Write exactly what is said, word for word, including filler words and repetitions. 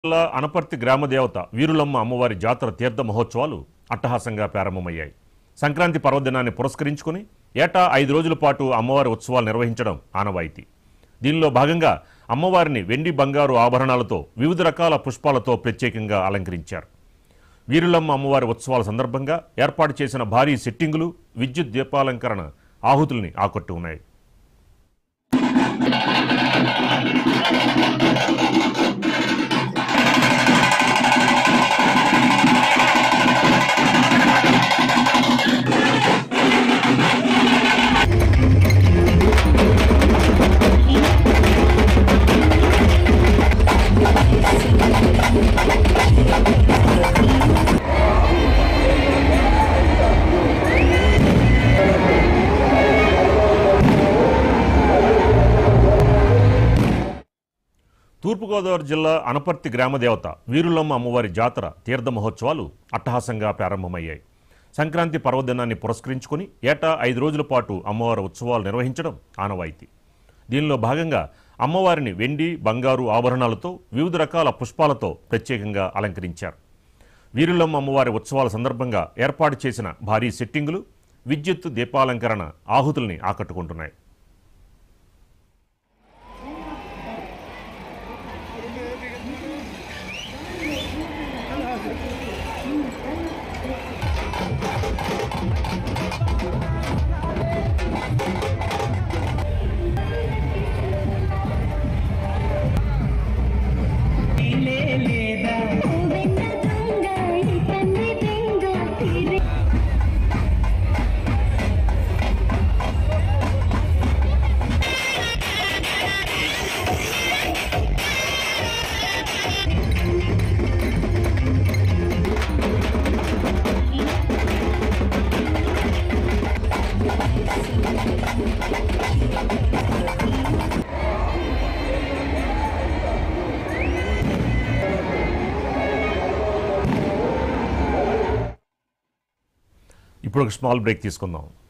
అనపర్తి గ్రామ దేవత వీరులమ్మ అమ్మవారి జాతర తీర్థ మహోత్సవాలు అట్టహాసంగా ప్రారంభమయ్యాయి. సంక్రాంతి పర్వదినాన్ని పురస్కరించుకుని ఏటా ఐదు రోజుల పాటు అమ్మవారి ఉత్సవాలు నిర్వహించడం ఆనవాయితీ. దీనిలో భాగంగా అమ్మవారిని వెండి బంగారు ఆభరణాలతో వివిధ రకాల పుష్పాలతో ప్రత్యేకంగా అలంకరించారు. వీరులమ్మ అమ్మవారి ఉత్సవాల సందర్భంగా ఏర్పాటు చేసిన భారీ సెట్టింగులు, విద్యుత్ దీపాలంకరణ ఆహుతుల్ని ఆకట్టుకున్నాయి. తూర్పుగోదావరి జిల్లా అనపర్తి గ్రామ దేవత వీరులమ్మ అమ్మవారి జాతర తీర్థ మహోత్సవాలు అట్టహాసంగా ప్రారంభమయ్యాయి. సంక్రాంతి పర్వదినాన్ని పురస్కరించుకుని ఏటా ఐదు రోజుల పాటు అమ్మవారి ఉత్సవాలు నిర్వహించడం ఆనవాయితీ. దీనిలో భాగంగా అమ్మవారిని వెండి బంగారు ఆభరణాలతో వివిధ రకాల పుష్పాలతో ప్రత్యేకంగా అలంకరించారు. వీరులమ్మ అమ్మవారి ఉత్సవాల సందర్భంగా ఏర్పాటు చేసిన భారీ సెట్టింగులు, విద్యుత్ దీపాలంకరణ ఆహుతుల్ని ఆకట్టుకుంటున్నాయి. ఇప్పుడు ఒక స్మాల్ బ్రేక్ తీసుకుందాం.